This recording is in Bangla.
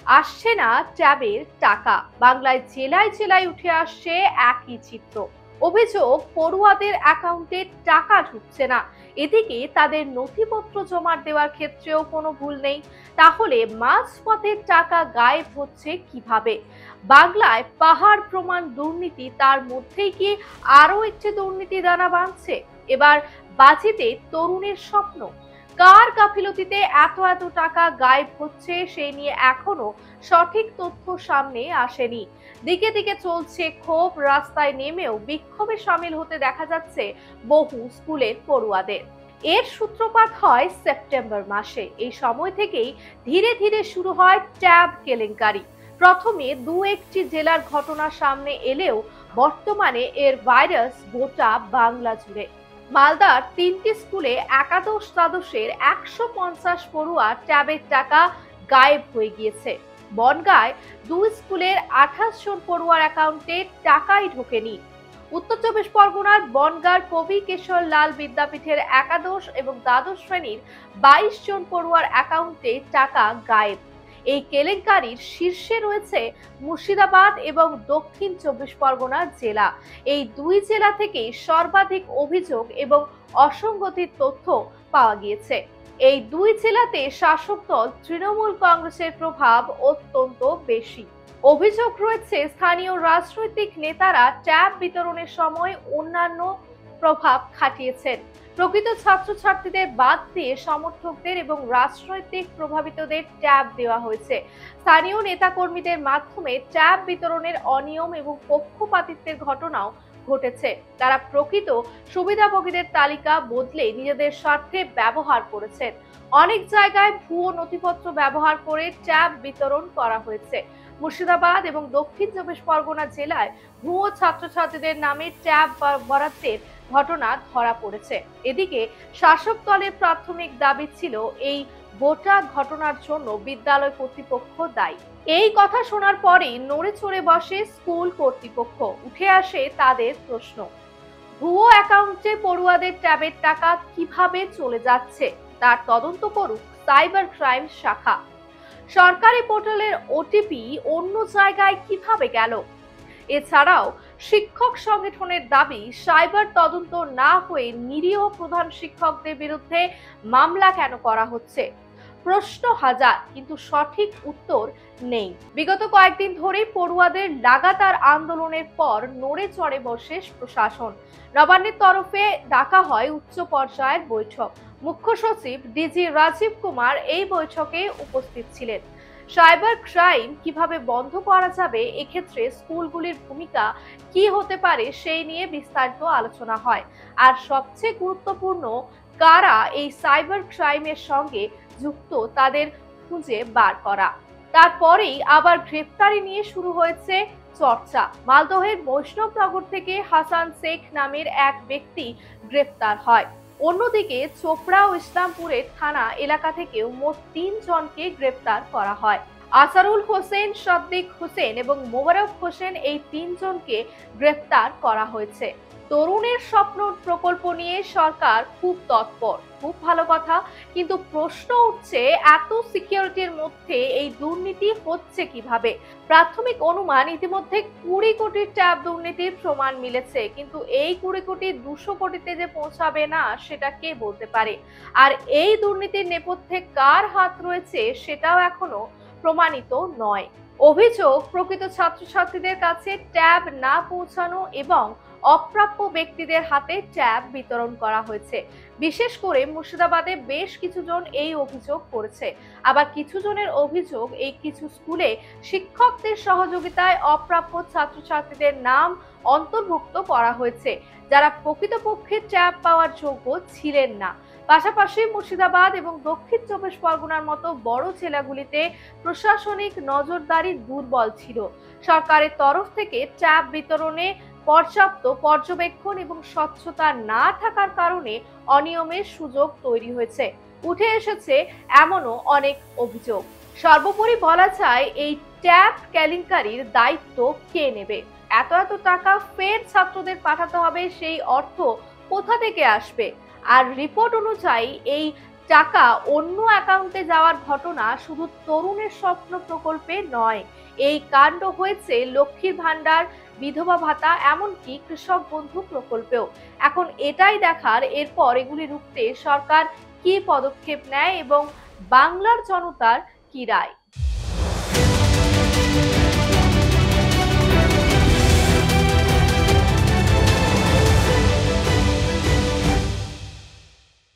আসছে না ট্যাবের টাকা। বাংলায় জেলায় জেলায় উঠে আসছে একই চিত্র। অভিযোগ, পড়ুয়াদের অ্যাকাউন্টে টাকা ঢুকছে না। এদিকে তাদের নথিপত্র জমা দেওয়ার ক্ষেত্রেও কোনো ভুল নেই। তাহলে মাঝপথের টাকা গায়েব হচ্ছে কিভাবে? বাংলায় পাহাড় প্রমাণ দুর্নীতি, তার মধ্যেই কি আরো একটি দুর্নীতি দানা বাঁধছে? এবার বাজেটে তরুণের স্বপ্ন। কার গাফিলতিতে এত এত টাকা গায়েব হচ্ছে সেই নিয়ে এখনো সঠিক তথ্য সামনে আসেনি। দিকে দিকে চলছে ক্ষোভ, রাস্তায় নেমেও বিক্ষোভে সামিল হতে দেখা যাচ্ছে বহু স্কুলের পড়ুয়াদের। এর সূত্রপাত হয় সেপ্টেম্বর মাসে। এই সময় থেকেই ধীরে ধীরে শুরু হয় ট্যাব কেলেঙ্কারি। প্রথমে দু একটি জেলার ঘটনা সামনে এলেও বর্তমানে এর ভাইরাস গোটা বাংলা জুড়ে। মালদার ৩টি স্কুলে একাদশ দ্বাদশের ১৫০ পড়ুয়া ট্যাবের টাকা গায়েব হয়ে গিয়েছে। বনগাঁয় ২ স্কুলের ২৮ জন পড়ুয়ার অ্যাকাউন্টে টাকাই ঢোকেনি। উত্তর চব্বিশ পরগনার বনগাঁর কবি কেশর লাল বিদ্যাপীঠের একাদশ এবং দ্বাদশ শ্রেণীর ২২ জন পড়ুয়ার অ্যাকাউন্টে টাকা গায়েব। এই কেলেঙ্কারির শীর্ষে রয়েছে মুর্শিদাবাদ এবং দক্ষিণ চব্বিশ পরগনা জেলা। এই দুই জেলা থেকেই সর্বাধিক অভিযোগ এবং অসঙ্গতির তথ্য পাওয়া গিয়েছে। এই দুই জেলাতে শাসক দল তৃণমূল কংগ্রেসের প্রভাব অত্যন্ত বেশি। অভিযোগ রয়েছে স্থানীয় রাজনৈতিক নেতারা ট্যাব বিতরণের সময় অন্যান্য প্রভাব খাটিয়েছেন। প্রকৃত ছাত্রছাত্রীদের বাদ দিয়ে সমর্থকদের এবং রাজনৈতিক প্রভাবিতদের ট্যাব দেওয়া হয়েছে। স্থানীয় নেতাকর্মীদের মাধ্যমে ট্যাব বিতরণের অনিয়ম এবং পক্ষপাতিত্বের ঘটনাও ঘটেছে। তারা প্রকৃত সুবিধাভোগীদের তালিকা বদলে নিজেদের স্বার্থে ব্যবহার করেছেন। অনেক জায়গায় ভুয়ো নথিপত্র ব্যবহার করে ট্যাব বিতরণ করা হয়েছে। মুর্শিদাবাদ এবং দক্ষিণ চব্বিশ পরগনা জেলায় ভুয়ো ছাত্রছাত্রীদের নামে ট্যাব বরাদ্দের ঘটনা ধরা পড়েছে। এদিকে শাসক দলের প্রাথমিক দাবি ছিল এই গোটা ঘটনার জন্য বিদ্যালয় কর্তৃপক্ষ দায়ী। এই কথা শোনার পরেই নড়ে চড়ে বসে স্কুল কর্তৃপক্ষ। উঠে আসে তাদের প্রশ্ন, ভুয়ো অ্যাকাউন্টে পড়ুয়াদের ট্যাবের টাকা কিভাবে চলে যাচ্ছে তার তদন্ত করুক সাইবার ক্রাইম শাখা। সরকারি পোর্টালের ওটিপি অন্য জায়গায় কিভাবে গেল? এছাড়াও শিক্ষক সংগঠনের দাবি, সাইবার তদন্ত না হয়ে নিরীহ প্রধান শিক্ষকদের বিরুদ্ধে মামলা কেন করা হচ্ছে? প্রশ্ন হাজার, কিন্তু সঠিক উত্তর নেই। বিগত কয়েকদিন ধরে পড়ুয়াদের লাগাতার আন্দোলনের পর নড়ে চড়ে বসে প্রশাসন। নবান্নের তরফে ডাকা হয় উচ্চ পর্যায়ের বৈঠক। মুখ্য সচিব ডিজি রাজীব কুমার এই বৈঠকে উপস্থিত ছিলেন। সাইবার ক্রাইম কিভাবে বন্ধ করা যাবে, এক্ষেত্রে স্কুলগুলির ভূমিকা কি হতে পারে সেই নিয়ে বিস্তারিত আলোচনা হয়। আর সবচেয়ে গুরুত্বপূর্ণ, কারা এই সাইবার ক্রাইমের সঙ্গে যুক্ত তাদের খুঁজে বার করা। তারপরেই আবার গ্রেফতারি নিয়ে শুরু হয়েছে চর্চা। মালদহের বৈষ্ণবনগর থেকে হাসান শেখ নামের এক ব্যক্তি গ্রেফতার হয়। অন্যদিকে চোপড়া ও ইসলামপুরের থানা এলাকা থেকেও মোট ৩ জনকে গ্রেফতার করা হয়। আসারুল হোসেন, সাদ্দিক হোসেন এবং মোবারক হোসেন, এই ৩ জনকে গ্রেফতার করা হয়েছে। তরুণের স্বপ্ন প্রকল্প নিয়ে সরকার খুব তৎপর, খুব ভালো কথা, কিন্তু প্রশ্ন উঠছে এত সিকিউরিটির মধ্যে এই দুর্নীতি হচ্ছে কিভাবে? প্রাথমিক অনুমান, ইতিমধ্যে ২০ কোটির ট্যাব দুর্নীতির প্রমাণ মিলেছে, কিন্তু এই ২০ কোটি ২০০ কোটিতে যে পৌঁছাবে না সেটা কে বলতে পারে? আর এই দুর্নীতির নেপথ্যে কার হাত রয়েছে সেটাও এখনো প্রমাণিত নয়। অভিযোগ, প্রকৃত ছাত্রছাত্রীদের কাছে ট্যাব না পৌঁছানো এবং অপ্রাপ্য ব্যক্তিদের হাতে ট্যাব বিতরণ করা হয়েছে। বিশেষ করে মুর্শিদাবাদে বেশ কিছু জন এই অভিযোগ করেছে। আবার কিছু জনের অভিযোগ, এই কিছু স্কুলে শিক্ষকদের সহযোগিতায় অপ্রাপ্য ছাত্রছাত্রীদের নাম অন্তর্ভুক্ত করা হয়েছে, যারা প্রকৃতপক্ষে ট্যাব পাওয়ার যোগ্য ছিলেন না। পাশাপাশি মুর্শিদাবাদ এবং দক্ষিণ চব্বিশ পরগনার মতো বড় জেলাগুলিতে প্রশাসনিক নজরদারি দুর্বল ছিল। সরকারের তরফ থেকে ট্যাব বিতরণে পর্যাপ্ত পর্যবেক্ষণ এবং স্বচ্ছতা না থাকার কারণে অনিয়মের সুযোগ তৈরি হয়েছে। উঠে এসেছে এমনও অনেক অভিযোগ। সর্বোপরি বলা যায়, এই ট্যাব কেলেঙ্কারির দায়িত্ব কে নেবে? এত এত টাকা ফের ছাত্রদের পাঠাতে হবে, সেই অর্থ কোথা থেকে আসবে? আর রিপোর্ট অনুযায়ী এই টাকা অন্য অ্যাকাউন্টে যাওয়ার ঘটনা শুধু তরুণের স্বপ্ন প্রকল্পে নয়, এই কাণ্ড হয়েছে লক্ষ্মীর ভান্ডার, বিধবা ভাতা, এমনকি কৃষক বন্ধু প্রকল্পেও। এখন এটাই দেখার এরপর এগুলি রুখতে সরকার কি পদক্ষেপ নেয় এবং বাংলার জনতার কি রায়।